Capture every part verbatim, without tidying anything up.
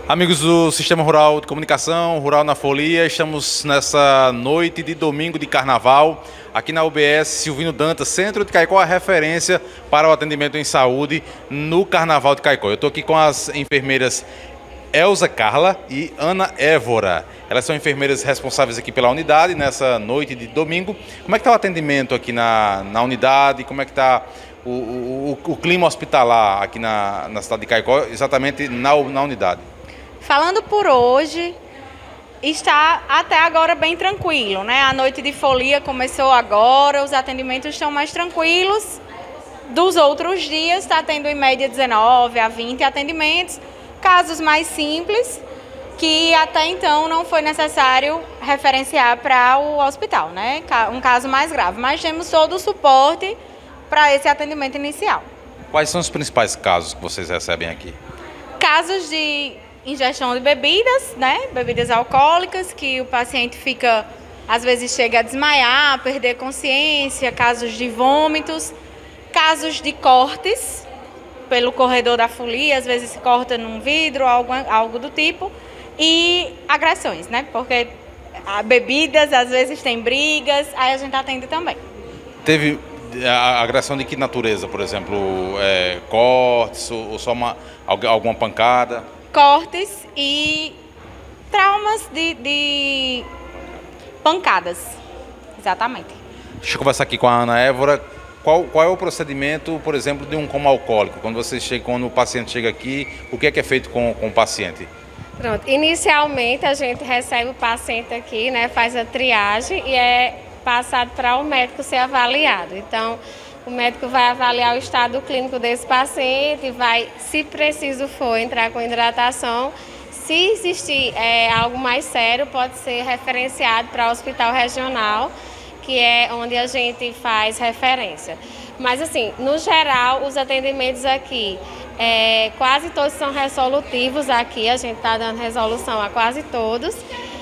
Amigos do Sistema Rural de Comunicação, Rural na Folia, estamos nessa noite de domingo de carnaval, aqui na U B S Silvino Dantas, Centro de Caicó, a referência para o atendimento em saúde no Carnaval de Caicó. Eu estou aqui com as enfermeiras Elza Carla e Ana Évora. Elas são enfermeiras responsáveis aqui pela unidade nessa noite de domingo. Como é que está o atendimento aqui na, na unidade? Como é que está o, o, o clima hospitalar aqui na, na cidade de Caicó, exatamente na, na unidade? Falando por hoje, está até agora bem tranquilo, né? A noite de folia começou agora, os atendimentos estão mais tranquilos. Dos outros dias, está tendo em média dezenove a vinte atendimentos, casos mais simples, que até então não foi necessário referenciar para o hospital, né? Um caso mais grave, mas temos todo o suporte para esse atendimento inicial. Quais são os principais casos que vocês recebem aqui? Casos de ingestão de bebidas, né? Bebidas alcoólicas, que o paciente fica, às vezes chega a desmaiar, perder consciência, casos de vômitos, casos de cortes pelo corredor da folia, às vezes se corta num vidro, algo, algo do tipo, e agressões, né? Porque a bebidas, às vezes tem brigas, aí a gente atende também. Teve a agressão de que natureza, por exemplo, é, cortes ou só uma, alguma pancada? Cortes e traumas de, de pancadas, exatamente. Deixa eu conversar aqui com a Ana Évora. Qual, qual é o procedimento, por exemplo, de um coma alcoólico? Quando você chega, quando o paciente chega aqui, o que é que é feito com, com o paciente? Pronto, inicialmente a gente recebe o paciente aqui, né, faz a triagem e é passado para o médico ser avaliado. Então, o médico vai avaliar o estado clínico desse paciente, vai, se preciso for, entrar com hidratação. Se existir é, algo mais sério, pode ser referenciado para o hospital regional, que é onde a gente faz referência. Mas assim, no geral, os atendimentos aqui, é, quase todos são resolutivos aqui, a gente está dando resolução a quase todos.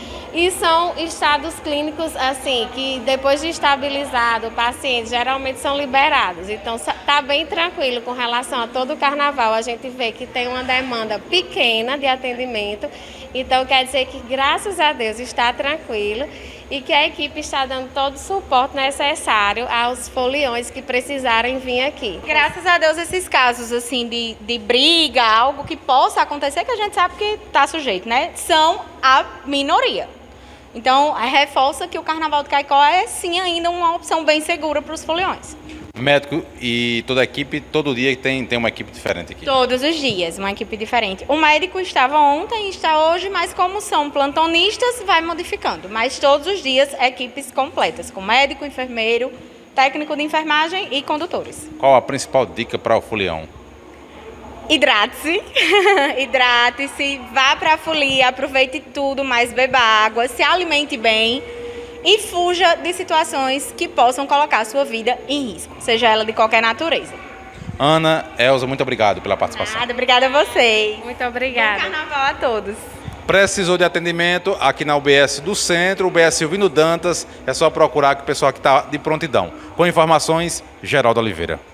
E são estados clínicos, assim, que depois de estabilizado o paciente, geralmente são liberados. Então, está bem tranquilo com relação a todo o carnaval. A gente vê que tem uma demanda pequena de atendimento. Então, quer dizer que, graças a Deus, está tranquilo e que a equipe está dando todo o suporte necessário aos foliões que precisarem vir aqui. Graças a Deus, esses casos, assim, de, de briga, algo que possa acontecer, que a gente sabe que está sujeito, né? São a minoria. Então, reforça que o Carnaval de Caicó é, sim, ainda uma opção bem segura para os foliões. Médico e toda a equipe, todo dia tem, tem uma equipe diferente aqui? Todos os dias, uma equipe diferente. O médico estava ontem e está hoje, mas como são plantonistas, vai modificando. Mas todos os dias, equipes completas, com médico, enfermeiro, técnico de enfermagem e condutores. Qual a principal dica para o folião? Hidrate-se, hidrate-se, vá para a folia, aproveite tudo, mas beba água, se alimente bem e fuja de situações que possam colocar a sua vida em risco, seja ela de qualquer natureza. Ana, Elza, muito obrigado pela participação. Nada, obrigada a vocês. Muito obrigada. Bom carnaval a todos. Precisou de atendimento aqui na U B S do Centro, U B S Silvino Dantas, é só procurar que o pessoal aqui está de prontidão. Com informações, Geraldo Oliveira.